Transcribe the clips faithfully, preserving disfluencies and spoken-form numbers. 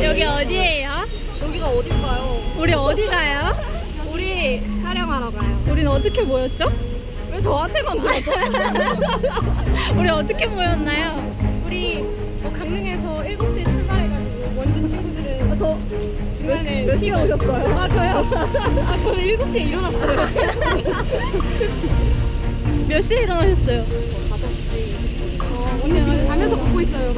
여기 어디예요? 여기가 어딜까요? 우리 어디 가요? 우리 촬영하러 가요. 우리는 어떻게 모였죠? 왜 저한테만 그러죠? 우리 어떻게 모였나요? 우리 뭐 강릉에서 일곱 시에 출발해가지고 원준 친구들은 아, 저 중간에 몇 시에 오셨어요? 아 저요? 아 저는 일곱 시에 일어났어요. 몇 시에 일어나셨어요? 다섯 시. 어, 언니 지금 자면서 걷고 있어요.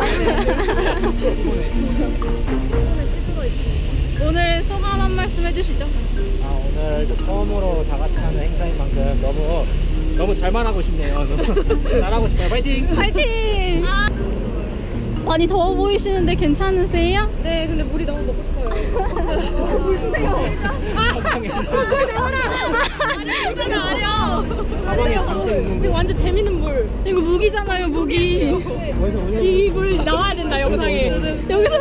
오늘 소감 한 말씀 해주시죠. 아, 오늘 처음으로 다 같이 하는 행사인 만큼 너무 너무 잘 말하고 싶네요. 잘하고 싶어요. 파이팅! 파이팅! 아. 많이 더워 보이시는데 괜찮으세요? 네, 근데 물이 너무 먹고 싶어요. 물 주세요. 아, 물 넣어라. 아니, 아니야. 가방에 잠겨 있는 이거 완전 재밌는 물. 이거 무기잖아요, 무기. 이 물 나와야 된다 영상에. 여기서.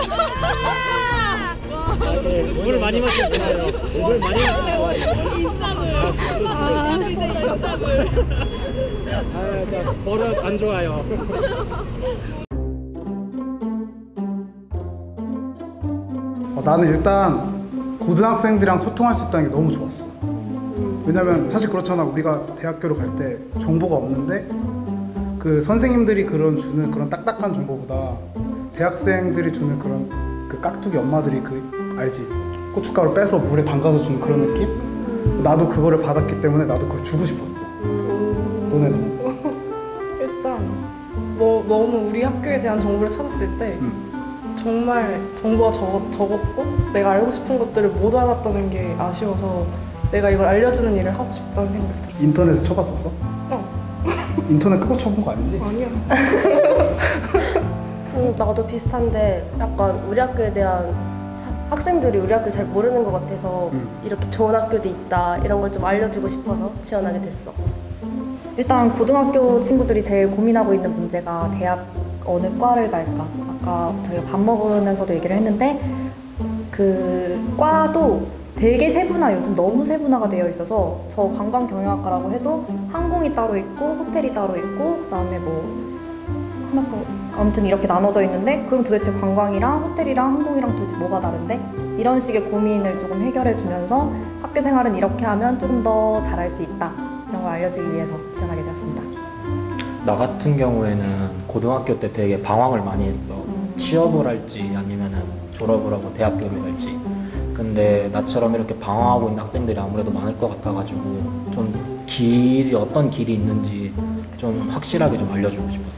아, 네. 물 많이 마시면 되나요? 물 많이 마시면 인싸물. 아, 인싸물. 아, 자, 버릇 안 좋아요. 어, 나는 일단 고등학생들이랑 소통할 수 있다는 게 너무 좋았어. 왜냐면 사실 그렇잖아. 우리가 대학교를 갈 때 정보가 없는데 그 선생님들이 그런 주는 그런 딱딱한 정보보다 대학생들이 주는 그런 그 깍두기 엄마들이 그 알지? 고춧가루 빼서 물에 담가서 주는 그런 느낌? 나도 그거를 받았기 때문에 나도 그거 주고 싶었어. 너네는? 일단 뭐 너무 우리 학교에 대한 정보를 찾았을 때 응. 정말 정보가 적, 적었고 내가 알고 싶은 것들을 못 알았다는 게 아쉬워서 내가 이걸 알려주는 일을 하고 싶다는 생각이 들었어. 인터넷에 쳐봤었어? 어. 인터넷 끄고 쳐본 거 아니지? 아니야. 음, 나도 비슷한데 약간 우리 학교에 대한 사, 학생들이 우리 학교를 잘 모르는 것 같아서 음. 이렇게 좋은 학교도 있다 이런 걸 좀 알려주고 싶어서 지원하게 됐어. 일단 고등학교 친구들이 제일 고민하고 있는 문제가 대학 어느 과를 갈까. 아까 저희가 밥 먹으면서도 얘기를 했는데 그 과도 되게 세분화, 요즘 너무 세분화가 되어 있어서 저 관광경영학과라고 해도 항공이 따로 있고 호텔이 따로 있고 그다음에 뭐 하나 뭐 아무튼 이렇게 나눠져 있는데 그럼 도대체 관광이랑 호텔이랑 항공이랑 도대체 뭐가 다른데? 이런 식의 고민을 조금 해결해 주면서 학교 생활은 이렇게 하면 조금 더 잘할 수 있다 이런 걸 알려주기 위해서 지원하게 되었습니다. 나 같은 경우에는 고등학교 때 되게 방황을 많이 했어. 음. 취업을 할지 아니면은 졸업을 하고 대학교를 갈지. 근데 나처럼 이렇게 방황하고 있는 학생들이 아무래도 많을 것 같아가지고 좀 길이 어떤 길이 있는지 좀 확실하게 좀 알려주고 싶었어.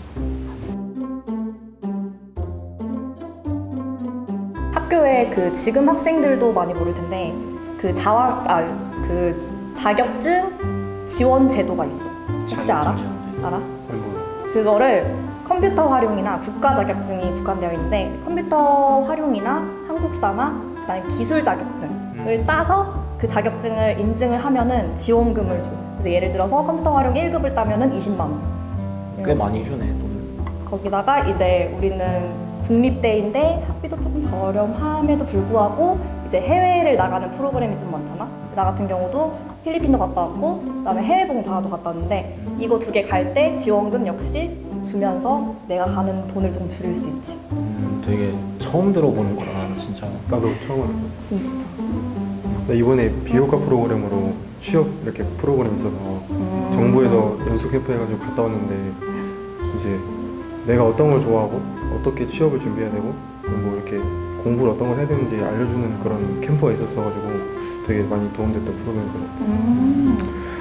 학교에 그 지금 학생들도 많이 모를 텐데 그 자활 아그 자격증 지원 제도가 있어. 혹시 알아? 알아? 그거를 컴퓨터 활용이나 국가 자격증이 국한되어 있는데 컴퓨터 활용이나 한국사나 그다음에 기술 자격증을 음. 따서 그 자격증을 인증을 하면은 지원금을 줘. 그래서 예를 들어서 컴퓨터 활용 일 급을 따면은 이십만 원. 꽤 많이 주네 돈. 거기다가 이제 우리는 국립대인데 학비도 조금 저렴함에도 불구하고 이제 해외를 나가는 프로그램이 좀 많잖아. 나 같은 경우도 필리핀도 갔다 왔고 그다음에 해외 봉사도 갔다 왔는데 이거 두 개 갈 때 지원금 역시 주면서 내가 가는 돈을 좀 줄일 수 있지. 음, 되게 처음 들어보는 거라 진짜. 나도 처음 알았어. 진짜. 나 이번에 비효과 프로그램으로 취업 이렇게 프로그램 있어서 음. 정부에서 연수 캠프 해가지고 갔다 왔는데 이제 내가 어떤 걸 좋아하고 어떻게 취업을 준비해야 되고 뭐 이렇게 공부를 어떤 걸 해야 되는지 알려주는 그런 캠프가 있었어가지고 되게 많이 도움됐던 프로그램인 것 같아요. 음.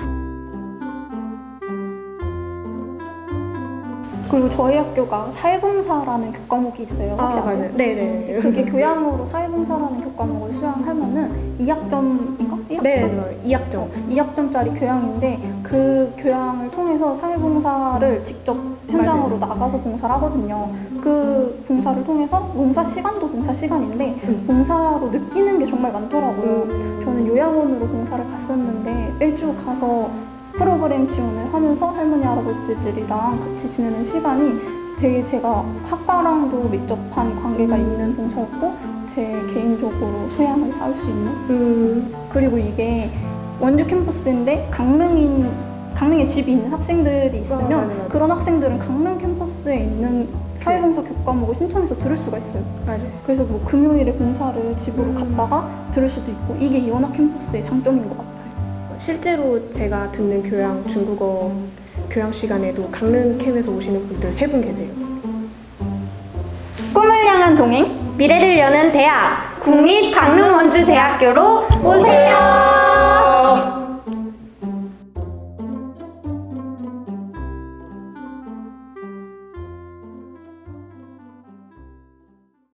그리고 저희 학교가 사회봉사라는 교과목이 있어요. 혹시 아, 아세요? 네네. 그게 교양으로 사회봉사라는 교과목을 수강하면은 이 학점인가? 일 학점? 네, 이 학점. 이 학점짜리 교양인데 그 교양을 통해서 사회봉사를 직접 현장으로 맞아요. 나가서 봉사를 하거든요. 그 봉사를 통해서 봉사 시간도 봉사 시간인데 음. 봉사로 느끼는 게 정말 많더라고요. 음. 저는 요양원으로 봉사를 갔었는데 매주 가서 프로그램 지원을 하면서 할머니 할아버지들이랑 같이 지내는 시간이 되게 제가 학과랑도 밀접한 관계가 있는 봉사였고 제 개인적으로 소양을 쌓을 수 있는 음. 그리고 이게 원주 캠퍼스인데 강릉인 강릉에 집이 있는 학생들이 있으면 어, 맞아, 맞아. 그런 학생들은 강릉 캠퍼스에 있는 사회봉사 교과목을 신청해서 들을 수가 있어요. 맞아. 그래서 뭐 금요일에 봉사를 집으로 갔다가 들을 수도 있고 이게 이원학 캠퍼스의 장점인 것 같아요. 실제로 제가 듣는 교양 중국어 교양 시간에도 강릉 캠에서 오시는 분들 세 분 계세요. 꿈을 향한 동행 미래를 여는 대학 국립강릉원주대학교로 오세요.